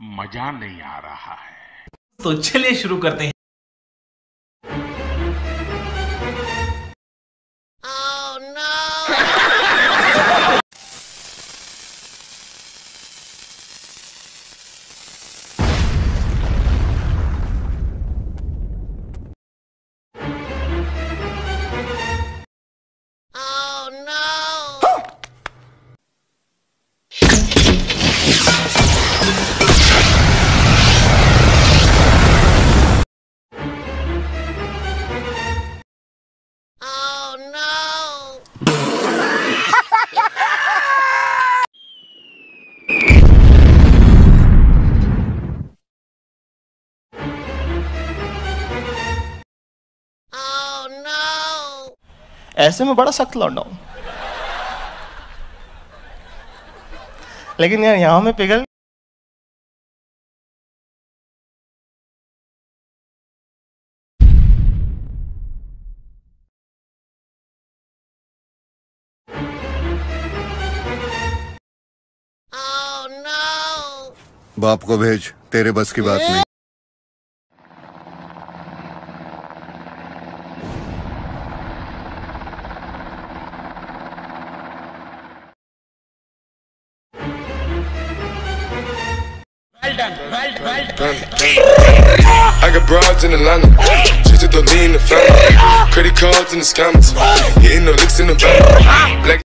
मजा नहीं आ रहा है। तो चलिए शुरू करते हैं। Oh no! Oh no! Oh no! Oh no! ऐसे में बड़ा सख्त लौंडा हूं, लेकिन यार यहाँ में पिघल Oh no! बाप को भेज, तेरे बस की बात नहीं। I got broads in Atlanta, just to lean the family. Credit cards in the scammers, hitting no licks in the bank.